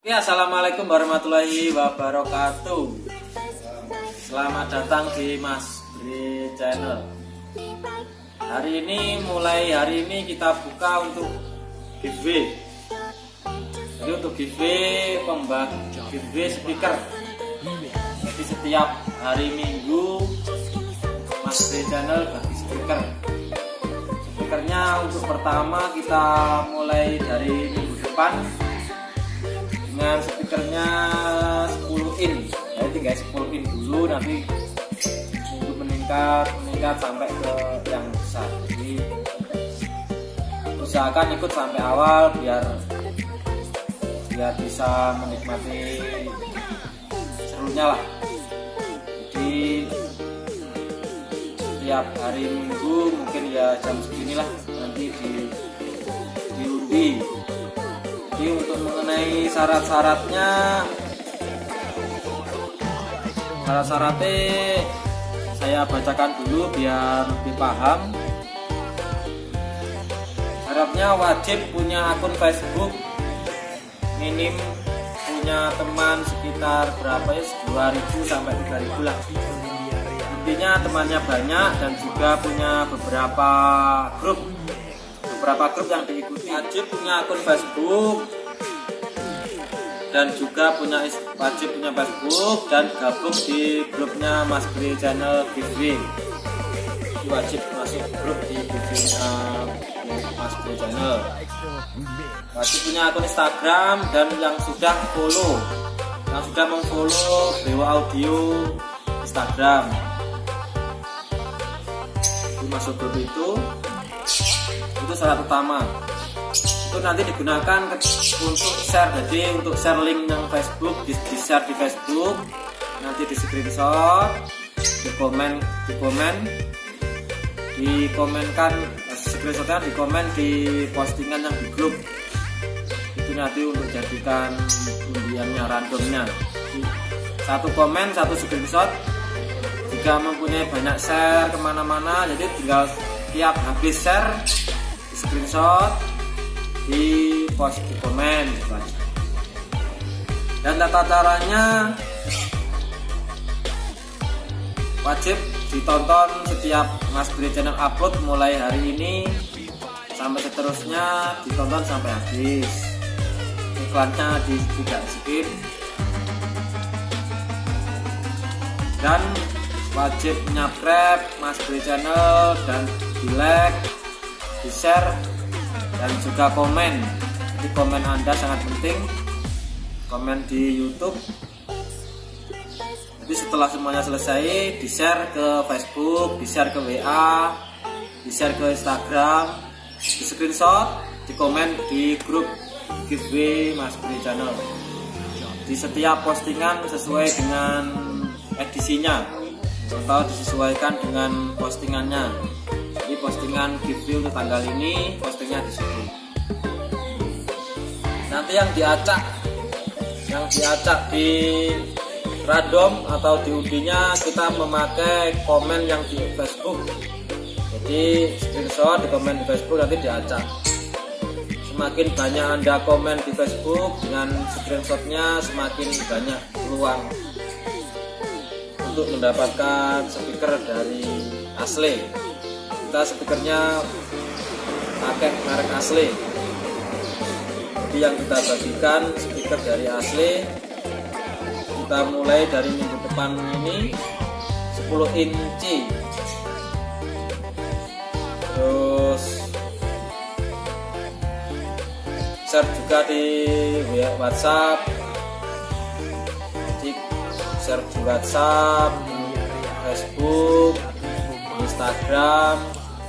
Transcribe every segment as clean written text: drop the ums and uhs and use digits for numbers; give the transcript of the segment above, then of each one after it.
Ya, assalamualaikum warahmatullahi wabarakatuh. Selamat datang di Mas Bre Channel. Mulai hari ini kita buka untuk giveaway. Jadi untuk giveaway giveaway speaker. Jadi setiap hari Minggu Mas Bre Channel bagi speaker. Speakernya untuk pertama kita mulai dari minggu depan dengan speakernya 10 in. Jadi guys, 10 in dulu, nanti untuk meningkat sampai ke yang besar. Jadi usahakan ikut sampai awal biar bisa menikmati serunya lah. Jadi setiap hari Minggu mungkin ya jam segini lah nanti diundi. Jadi untuk mengenai syaratnya saya bacakan dulu biar lebih paham. Syaratnya wajib punya akun Facebook, minim punya teman sekitar berapa ya, 2.000 sampai 3.000 lah. Intinya temannya banyak dan juga punya beberapa grup yang diikuti. Wajib punya akun Facebook dan juga wajib punya Facebook dan gabung di grupnya Mas Bre Channel giveaway. Wajib masuk grup di giveaway-nya Mas Bre Channel. Wajib punya akun Instagram dan yang sudah memfollow Dewa Audio Instagram. Masuk grup itu syarat utama. Itu nanti digunakan untuk share. Jadi untuk share link yang Facebook di share di Facebook, nanti di screenshot, dikomenkan screenshotnya, dikomen di postingan yang di grup. Itu nanti untuk jadikan undiannya, randomnya. Satu komen, satu screenshot. Jika mempunyai banyak share kemana-mana, jadi tinggal tiap habis share di screenshot, di post, di komen gitu aja. Dan tata caranya wajib ditonton setiap Mas Bre Channel upload mulai hari ini sampai seterusnya, ditonton sampai habis. Iklannya tidak skip. Dan wajib subscribe Mas Bre Channel dan di like, di share, dan juga komen. Jadi komen Anda sangat penting. Komen di YouTube. Jadi setelah semuanya selesai, di share ke Facebook, di share ke WA, di share ke Instagram, di screenshot, di komen di grup giveaway Mas Bre Channel. Di setiap postingan sesuai dengan edisinya atau disesuaikan dengan postingannya. Jadi postingan giveaway untuk tanggal ini postingnya di situ. Nanti yang diacak di random atau diundinya kita memakai komen yang di Facebook. Jadi screenshot di komen di Facebook nanti diacak. Semakin banyak Anda komen di Facebook dengan screenshotnya, semakin banyak peluang untuk mendapatkan speaker dari Asli. Kita speakernya pakai merek Asli. Jadi yang kita bagikan speaker dari Asli, kita mulai dari minggu depan ini 10 inci. Terus share juga di WhatsApp, share di WhatsApp, Facebook, Instagram,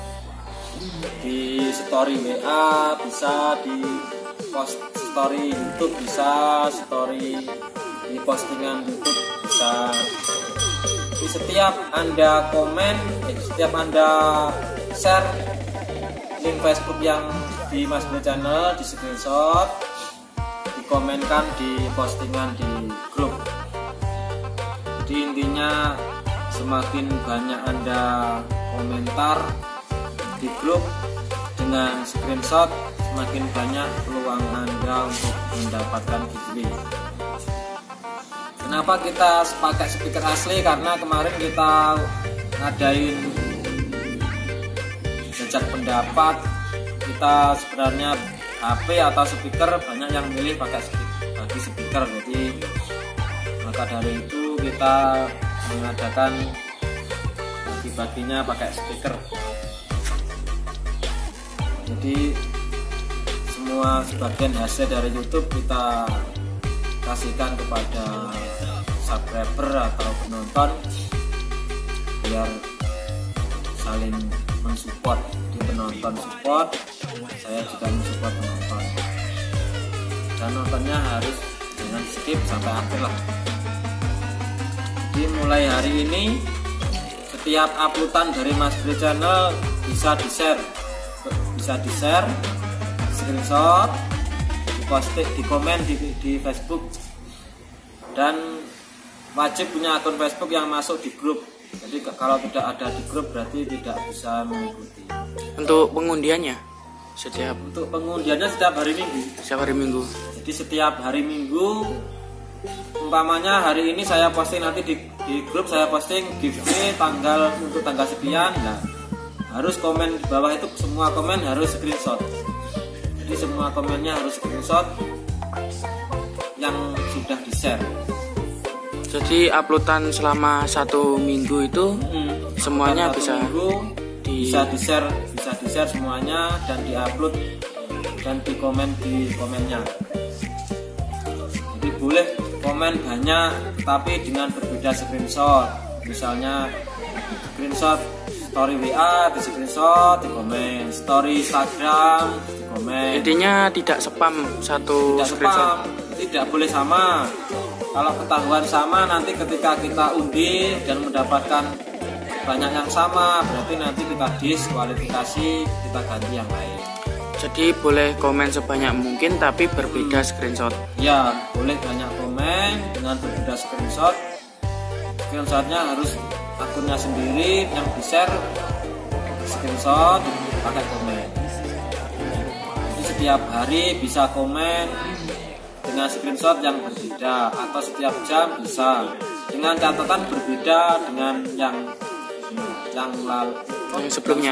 di story WA, bisa di post story YouTube, bisa story di postingan YouTube, bisa. Di setiap Anda komen, setiap Anda share link Facebook yang di Mas Bre Channel, di screenshot, dikomenkan di postingan di grup. Jadi intinya semakin banyak Anda komentar di grup dengan screenshot, semakin banyak peluang peluang Anda untuk mendapatkan giveaway. Kenapa kita pakai speaker asli? Karena kemarin kita ngadain jajak pendapat, kita sebenarnya HP atau speaker, banyak yang milih pakai speaker. Jadi maka dari itu kita mengadakan bagi-baginya pakai speaker. Jadi semua sebagian hasil dari YouTube kita kasihkan kepada subscriber atau penonton biar saling mensupport. Di penonton support, saya juga mensupport penonton, dan nontonnya harus jangan skip sampai akhir lah. Jadi mulai hari ini setiap uploadan dari Mas Bre Channel bisa di share, screenshot, diposting, di komen di Facebook, dan wajib punya akun Facebook yang masuk di grup. Jadi kalau tidak ada di grup berarti tidak bisa mengikuti. Untuk pengundiannya setiap hari Minggu. Setiap hari Minggu. Jadi setiap hari Minggu, umpamanya hari ini saya posting, nanti di grup saya posting giveaway untuk tanggal sekian. Nah, harus komen di bawah itu, semua komen harus screenshot. Jadi semua komennya harus screenshot yang sudah di share. Jadi uploadan selama 1 minggu itu semuanya bisa di share semuanya, dan diupload dan di komennya. Jadi boleh komen banyak tapi dengan berbeda screenshot. Misalnya screenshot story WA di screenshot, di komen, story Instagram di komen. Intinya tidak spam tidak screenshot. Tidak boleh sama. Kalau ketahuan sama, nanti ketika kita undi dan mendapatkan banyak yang sama, berarti nanti kita diskualifikasi, kita ganti yang lain. Jadi boleh komen sebanyak mungkin tapi berbeda screenshot. Ya, boleh banyak komen dengan berbeda screenshot. Screenshotnya harus akunnya sendiri yang di-share, screenshot pakai komen. Jadi setiap hari bisa komen dengan screenshot yang berbeda, atau setiap jam bisa dengan catatan berbeda dengan yang sebelumnya.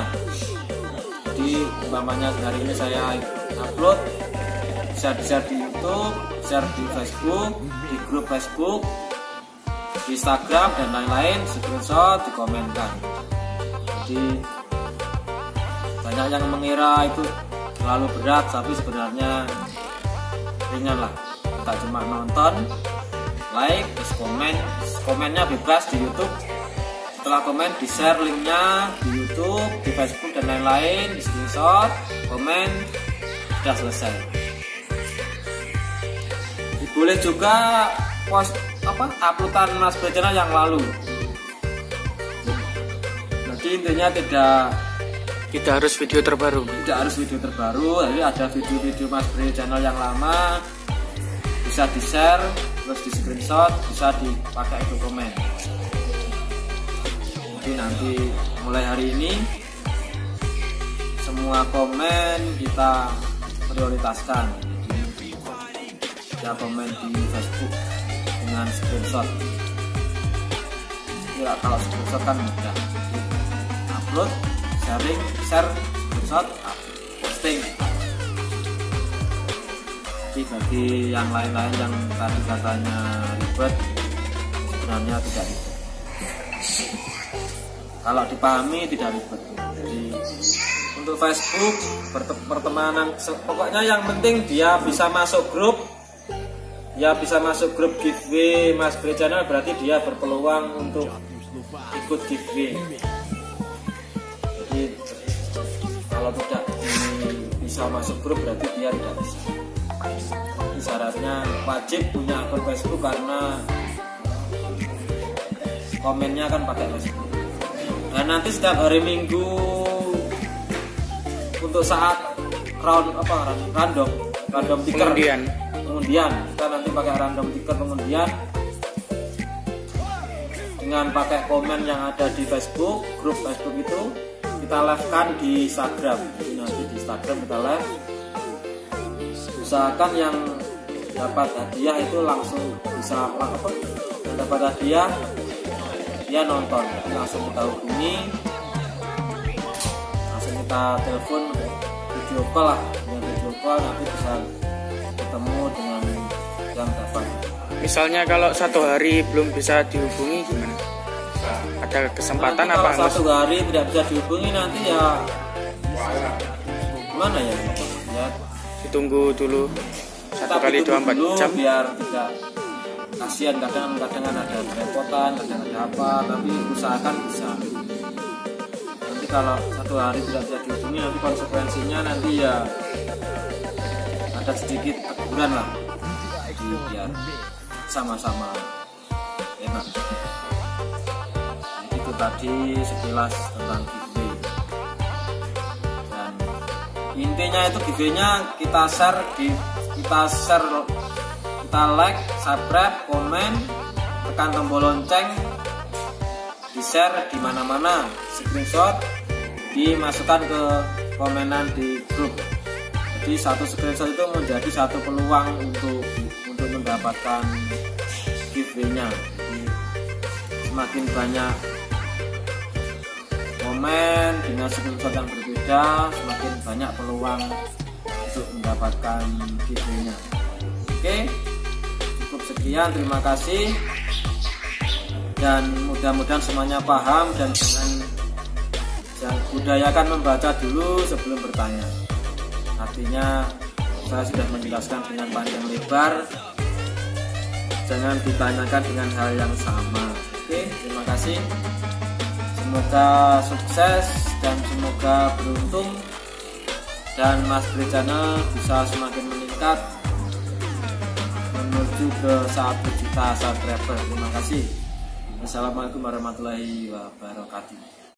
Jadi umpamanya hari ini saya upload, bisa di-share di YouTube, share di Facebook, di grup Facebook, di Instagram dan lain-lain, screenshot, dikomenkan. Jadi banyak yang mengira itu terlalu berat, tapi sebenarnya ringan lah. Kita cuma nonton, like, terus komennya bebas di YouTube. Setelah komen di share linknya di YouTube, di Facebook dan lain-lain, di screenshot, komen, sudah selesai. Boleh juga uploadan Mas Bre Channel yang lalu. Jadi intinya tidak harus video terbaru. Jadi ada video-video Mas Bre Channel yang lama bisa di share, terus di screenshot, bisa dipakai untuk komen. Jadi nanti mulai hari ini semua komen kita prioritaskan. Ya, komen di Facebook dengan screenshot. Ya, kalau screenshot kan mudah. Upload, sharing, share, screenshot, posting. Jadi bagi yang lain-lain yang tadi katanya ribet, sebenarnya tidak ribet. Kalau dipahami tidak ribet. Jadi untuk Facebook pertemanan, pokoknya yang penting dia bisa masuk grup. Ya, bisa masuk grup giveaway Mas Bre Channel, berarti dia berpeluang untuk ikut giveaway. Jadi kalau tidak bisa masuk grup berarti dia tidak bisa. Jadi syaratnya wajib punya akun Facebook karena komennya kan pakai Facebook. Dan nanti setiap hari Minggu untuk saat random ticker pengundian, kita nanti pakai random ticker pengundian dengan pakai komen yang ada di Facebook, grup Facebook itu kita live kan di Instagram. Jadi nanti di Instagram kita live usahakan yang dapat hadiah itu langsung bisa dapat hadiah dia nonton. Jadi langsung kita hubungi, langsung kita telepon video call lah, dengan video call nanti bisa ketemu dengan yang dapat. Misalnya kalau satu hari belum bisa dihubungi gimana? Ada kesempatan nanti apa? Kalau satu hari tidak bisa dihubungi nanti ya gimana ya? Ya Ditunggu dulu kita 1 kali 24 jam. biar tidak kasihan, kadang ada kerepotan, kadang ada apa, tapi usahakan bisa. Nanti kalau satu hari tidak bisa dihubungi nanti konsekuensinya nanti ya ada sedikit teguran lah, jadi biar sama-sama enak. Jadi itu tadi sekilas tentang giveaway, dan intinya itu giveaway-nya kita share, kita like, subscribe, komen, tekan tombol lonceng, di share di mana-mana, screenshot, dimasukkan ke komenan di grup. Jadi satu screenshot itu menjadi satu peluang untuk mendapatkan giveaway-nya. Jadi semakin banyak komen dengan screenshot yang berbeda, semakin banyak peluang untuk mendapatkan giveaway-nya. Oke, cukup sekian, terima kasih, dan mudah-mudahan semuanya paham, dan jangan budayakan membaca dulu sebelum bertanya. Artinya saya sudah menjelaskan dengan panjang lebar, jangan ditanyakan dengan hal yang sama. Oke, terima kasih, semoga sukses dan semoga beruntung, dan Mas Bri Channel bisa semakin meningkat menuju ke 1 juta subscriber. Terima kasih. Wassalamualaikum warahmatullahi wabarakatuh.